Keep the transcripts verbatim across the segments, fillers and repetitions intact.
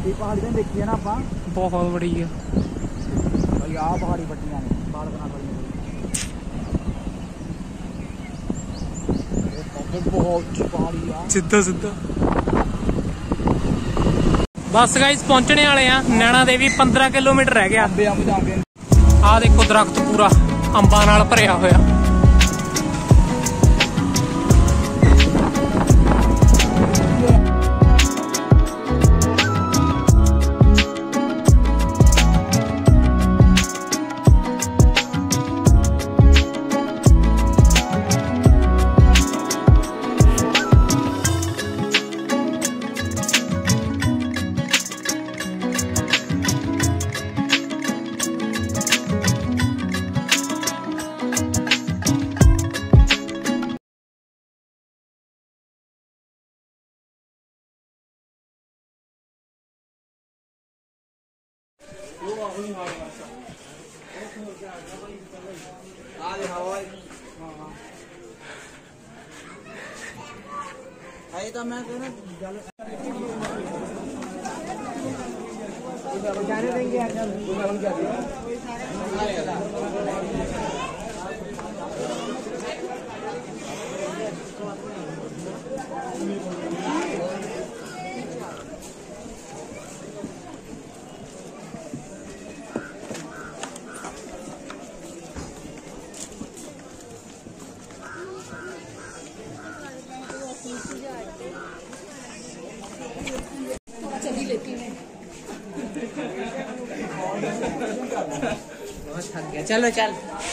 ਵੱਡੀ ਪਹਾੜੀ ਤਾਂ ਦੇਖੀ ਹੈ ਨਾ ਆਪਾਂ, ਬਹੁਤ ਬੜੀ ਆ ਭਾਈ। ਆਹ ਪਹਾੜੀ ਵੱਡੀਆਂ ਨੇ ਬਾਲਕਨਾ ਵਾਲੀਆਂ, ਬਹੁਤ ਪਹਾੜੀ ਆ ਸਿੱਧਾ ਸਿੱਧਾ। ਬਸ ਗਾइस ਪਹੁੰਚਣੇ ਵਾਲੇ ਆ ਨੈਣਾ ਦੇਵੀ। ਪੰਦਰਾਂ ਕਿਲੋਮੀਟਰ ਰਹਿ ਗਿਆ। ਅੰਬੇ ਅੰਬ ਜਾਂਦੇ। ਆਹ ਦੇਖੋ ਦਰਖਤ ਪੂਰਾ ਅੰਬਾਂ ਨਾਲ ਭਰਿਆ ਹੋਇਆ। ਆਏ ਤਾਂ ਮੈਂ ਕਹਿੰਦਾ ਗੱਲ ਜਾਣੇ ਦੇंगे यार। चली लेती मैं बहुत थक गया। चलो चल।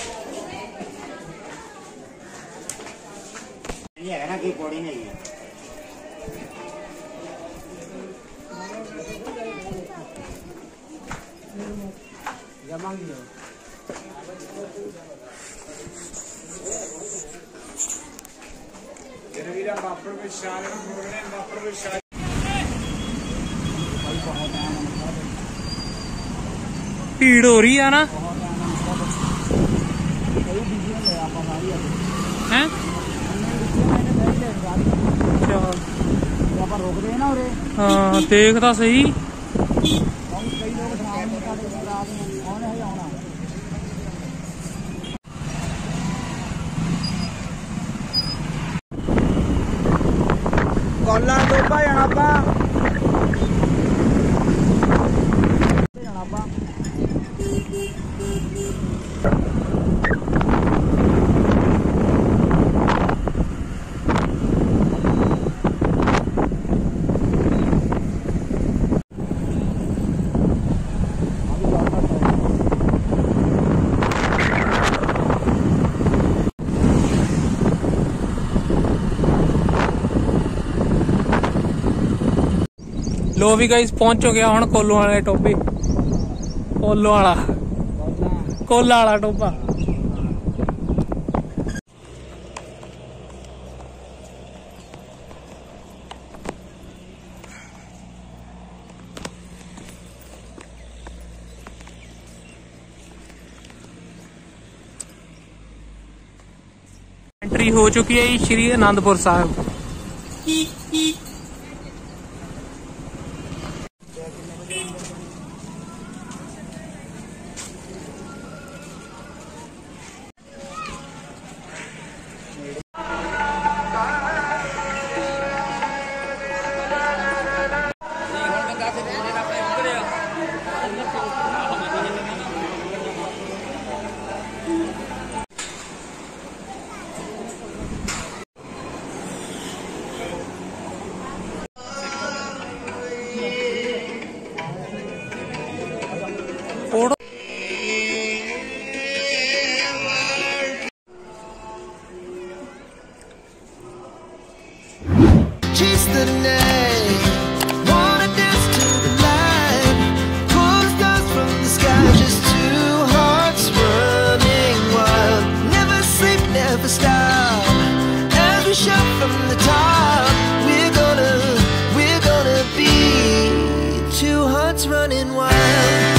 ये है ना कि पौड़ी नहीं है। जमांगी लो। ये वीरा बापर में शान में बोलने बापर में शान। भीड़ हो रही है ना हैं? रोकते हैं ना उरे। हाँ देखता सही। कोला टोपा जाना पा जाना पा लो भी गाइस पहुंच चुके हुण कोलों वाले टोपे। कोलों वाला कोला वाला टोपा। एंट्री हो चुकी है श्री आनंदपुर साहिब।